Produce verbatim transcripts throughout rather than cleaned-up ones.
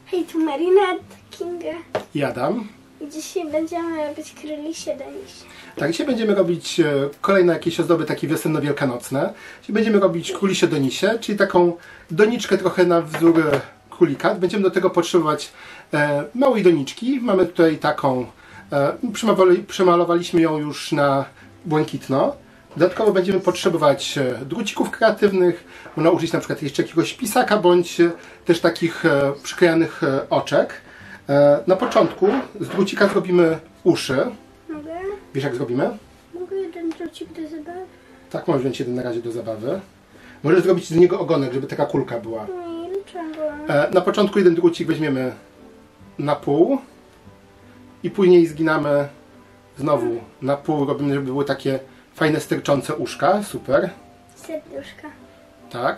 Hej, tu Marinette, Kinga. I Adam. I dzisiaj będziemy robić królisie donisie. Tak, dzisiaj będziemy robić kolejne jakieś ozdoby takie wiosenno-wielkanocne. Dzisiaj będziemy robić królisie donisie, czyli taką doniczkę trochę na wzór królika. Będziemy do tego potrzebować e, małej doniczki. Mamy tutaj taką, e, przemalowali, przemalowaliśmy ją już na błękitno. Dodatkowo będziemy potrzebować drucików kreatywnych, można użyć na przykład jeszcze jakiegoś pisaka, bądź też takich e, przyklejanych e, oczek. E, na początku z drucika zrobimy uszy. Mogę? Wiesz jak zrobimy? Mogę jeden drucik do zabawy? Tak, możesz wziąć jeden na razie do zabawy. Możesz zrobić z niego ogonek, żeby taka kulka była. Nie, dlaczego? E, na początku jeden drucik weźmiemy na pół i później zginamy znowu na pół, robimy, żeby były takie fajne, sterczące uszka. Super. Serduszka. Tak.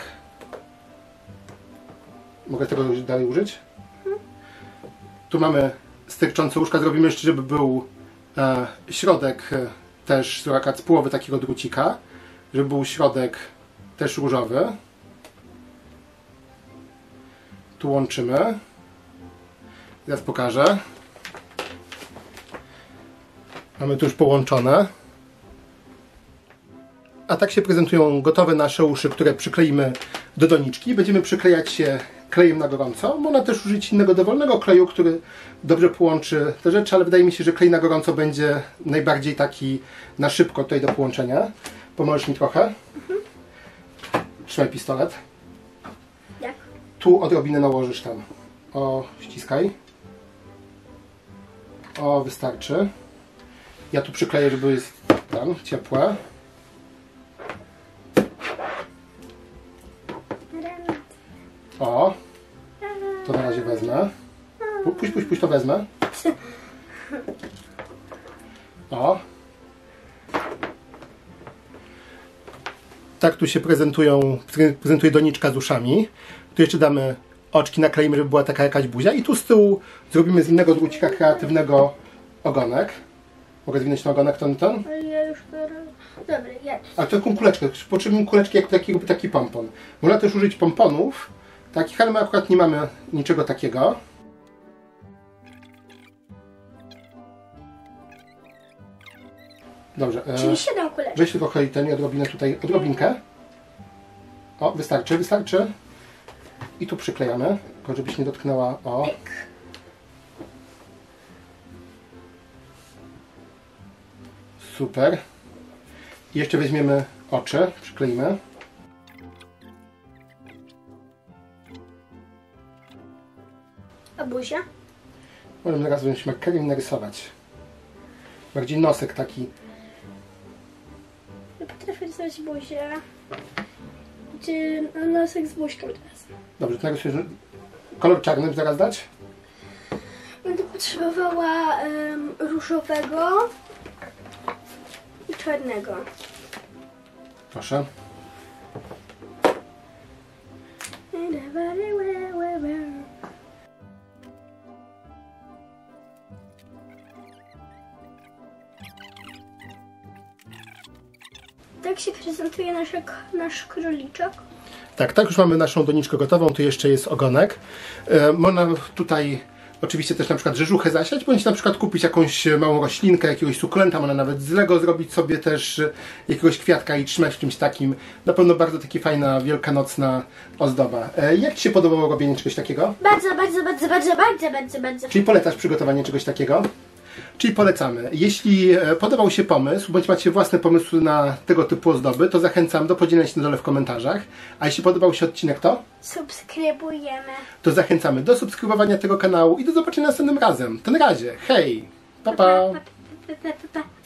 Mogę tego już dalej użyć? Mhm. Tu mamy sterczące uszka. Zrobimy jeszcze, żeby był e, środek e, też z połowy takiego drucika. Żeby był środek też różowy. Tu łączymy. Teraz pokażę. Mamy tu już połączone. A tak się prezentują gotowe nasze uszy, które przykleimy do doniczki. Będziemy przyklejać je klejem na gorąco. Można też użyć innego dowolnego kleju, który dobrze połączy te rzeczy, ale wydaje mi się, że klej na gorąco będzie najbardziej taki na szybko tutaj do połączenia. Pomożesz mi trochę? Mhm. Trzymaj pistolet. Jak? Tu odrobinę nałożysz tam. O, ściskaj. O, wystarczy. Ja tu przykleję, żeby jest tam ciepłe. O, to na razie wezmę. Puść, puść, puść, to wezmę. O. Tak tu się prezentują, prezentuje doniczka z uszami. Tu jeszcze damy oczki, nakleimy, żeby była taka jakaś buzia. I tu z tyłu zrobimy z innego drucika kreatywnego ogonek. Mogę zwinąć ten ogonek, ten, ten? Ja już to robię. Dobra, ja. A taką kuleczkę. Potrzebujemy kuleczki jak taki, taki pompon. Można też użyć pomponów takich, ale my akurat nie mamy niczego takiego. Dobrze. Czyli E, siedem kuleczek. weź trochę i ten, odrobinę tutaj, odrobinkę. O, wystarczy, wystarczy. I tu przyklejamy, tylko żebyś nie dotknęła. O. Pyk. Super. I jeszcze weźmiemy oczy, przykleimy. A buzia? Możemy teraz wziąć markerem i narysować. Bardziej nosek taki. Ja potrafię rysować buzię. Gdzie nosek z buźką teraz. Dobrze, to narysujesz. Kolor czarny zaraz dać? Będę potrzebowała um, różowego i czarnego. Proszę. Tak się prezentuje nasz, nasz króliczek. Tak, tak już mamy naszą doniczkę gotową, tu jeszcze jest ogonek. E, można tutaj oczywiście też na przykład rzeżuchę zasiać, bądź na przykład kupić jakąś małą roślinkę, jakiegoś sukulenta, można nawet z Lego zrobić sobie też jakiegoś kwiatka i trzymać w czymś takim. Na pewno bardzo taka fajna, wielkanocna ozdoba. E, jak Ci się podobało robienie czegoś takiego? Bardzo, bardzo, bardzo, bardzo, bardzo, bardzo, bardzo. Czyli polecasz przygotowanie czegoś takiego? Czyli polecamy. Jeśli podobał się pomysł, bądź macie własne pomysły na tego typu ozdoby, to zachęcam do podzielenia się na dole w komentarzach. A jeśli podobał się odcinek, to? Subskrybujemy. To zachęcamy do subskrybowania tego kanału i do zobaczenia następnym razem. To na razie. Hej! Pa, pa! Pa, pa, pa, pa, pa.